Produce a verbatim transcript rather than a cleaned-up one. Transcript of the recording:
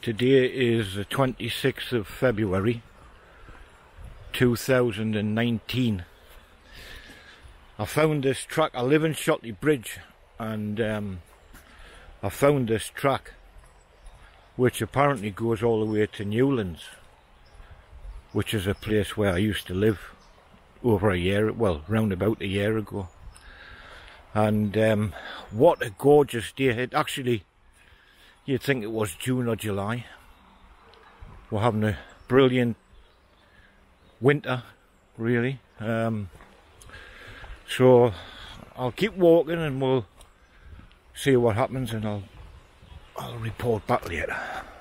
Today is the twenty-sixth of February two thousand nineteen. I found this track. I live in Shotley Bridge, and um, I found this track which apparently goes all the way to Newlands, which is a place where I used to live over a year, well, round about a year ago. And um, what a gorgeous day. It actually, you'd think it was June or July. We're having a brilliant winter, really. Um, so I'll keep walking and we'll see what happens, and I'll I'll report back later.